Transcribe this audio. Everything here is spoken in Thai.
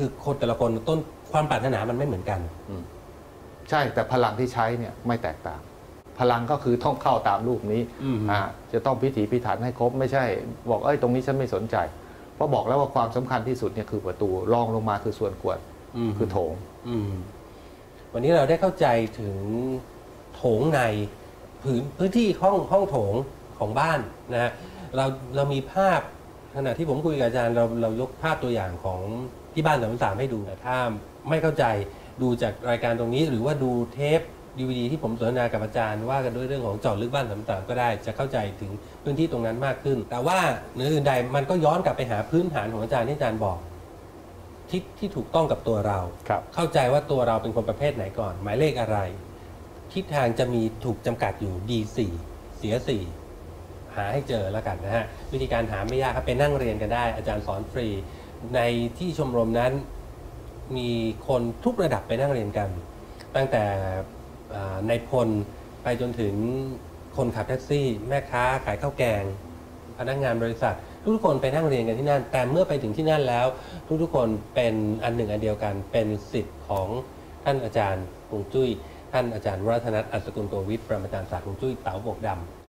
คือคนแต่ละคนต้นความปรารถนามันไม่เหมือนกันใช่แต่พลังที่ใช้เนี่ยไม่แตกต่างพลังก็คือต้องเข้าตามรูปนี้จะต้องพิถีพิถันให้ครบไม่ใช่บอกตรงนี้ฉันไม่สนใจเพราะบอกแล้วว่าความสำคัญที่สุดเนี่ยคือประตูรองลงมาคือส่วนกวดคือโถงวันนี้เราได้เข้าใจถึงโถงในพื้นที่ห้องโถงของบ้านนะฮะเรามีภาพขณะที่ผมคุยกับอาจารย์เรายกภาพตัวอย่างของที่บ้าน333ให้ดูถ้าไม่เข้าใจดูจากรายการตรงนี้หรือว่าดูเทปDVD ที่ผมสนทนากับอาจารย์ว่ากันด้วยเรื่องของเจาะลึกบ้าน333ก็ได้จะเข้าใจถึงพื้นที่ตรงนั้นมากขึ้นแต่ว่าเหนืออื่นใดมันก็ย้อนกลับไปหาพื้นฐานของอาจารย์ที่อาจารย์บอกที่ถูกต้องกับตัวเราเข้าใจว่าตัวเราเป็นคนประเภทไหนก่อนหมายเลขอะไรทิศทางจะมีถูกจำกัดอยู่ D4 เสีย4หาให้เจอแล้วกันนะฮะวิธีการหาไม่ยากครับไปนั่งเรียนกันได้อาจารย์สอนฟรีในที่ชมรมนั้นมีคนทุกระดับไปนั่งเรียนกันตั้งแต่ในพลไปจนถึงคนขับแท็กซี่แม่ค้าขายข้าวแกงพนักงานบริษัททุกคนไปนั่งเรียนกันที่นั่นแต่เมื่อไปถึงที่นั่นแล้วทุกคนเป็นอันหนึ่งอันเดียวกันเป็นศิษย์ของท่านอาจารย์ฮวงจุ้ยท่านอาจารย์วรัตนัท อัศกุลโกวิทย์ปรมาจารย์ศาสตร์ฮวงจุ้ยเต๋าบวกดำ